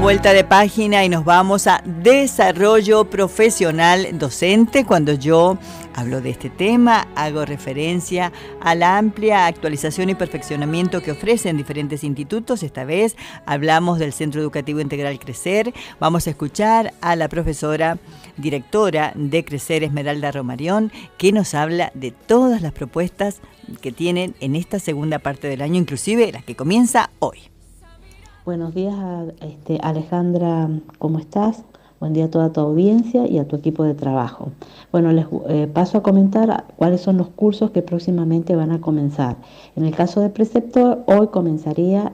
vuelta de página y nos vamos a desarrollo profesional docente. Cuando yo hablo de este tema, hago referencia a la amplia actualización y perfeccionamiento que ofrecen diferentes institutos. Esta vez hablamos del Centro Educativo Integral Crecer. Vamos a escuchar a la profesora directora de Crecer, Esmeralda Romarión, que nos habla de todas las propuestas que tienen en esta segunda parte del año, inclusive la que comienza hoy. Buenos días, Alejandra, ¿cómo estás? Buen día a toda tu audiencia y a tu equipo de trabajo. Bueno, les paso a comentar cuáles son los cursos que próximamente van a comenzar. En el caso de preceptor, hoy comenzaría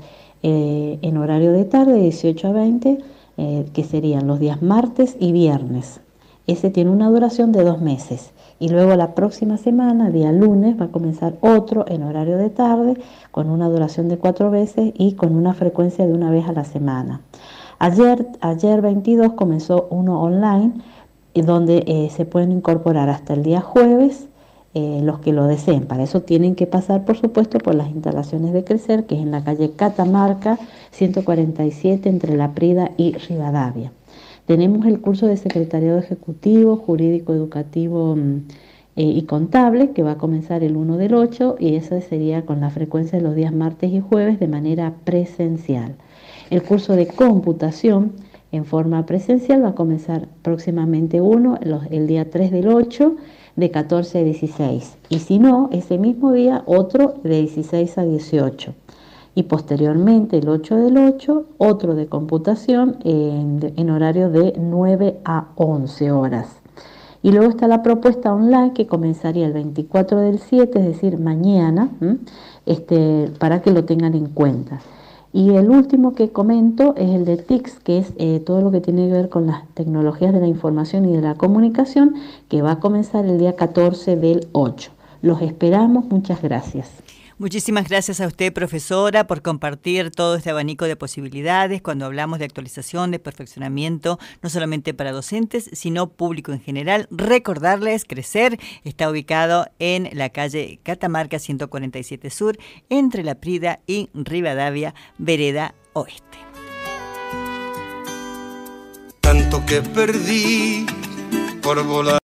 en horario de tarde, 18 a 20, que serían los días martes y viernes. Ese tiene una duración de 2 meses. Y luego la próxima semana, día lunes, va a comenzar otro en horario de tarde con una duración de 4 veces y con una frecuencia de 1 vez a la semana. Ayer 22 comenzó uno online donde se pueden incorporar hasta el día jueves los que lo deseen. Para eso tienen que pasar, por supuesto, por las instalaciones de Crecer, que es en la calle Catamarca 147 entre La Prida y Rivadavia. Tenemos el curso de Secretariado Ejecutivo, Jurídico Educativo y Contable, que va a comenzar el 1 del 8, y eso sería con la frecuencia de los días martes y jueves de manera presencial. El curso de Computación en forma presencial va a comenzar próximamente el día 3 del 8, de 14 a 16. Y si no, ese mismo día otro de 16 a 18. Y posteriormente el 8 del 8, otro de computación en horario de 9 a 11 horas. Y luego está la propuesta online que comenzaría el 24 del 7, es decir, mañana, para que lo tengan en cuenta. Y el último que comento es el de TICS, que es todo lo que tiene que ver con las tecnologías de la información y de la comunicación, que va a comenzar el día 14 del 8. Los esperamos, muchas gracias. Muchísimas gracias a usted, profesora, por compartir todo este abanico de posibilidades cuando hablamos de actualización, de perfeccionamiento, no solamente para docentes, sino público en general. Recordarles, Crecer está ubicado en la calle Catamarca 147 Sur, entre La Prida y Rivadavia, vereda oeste. Tanto que perdí por volar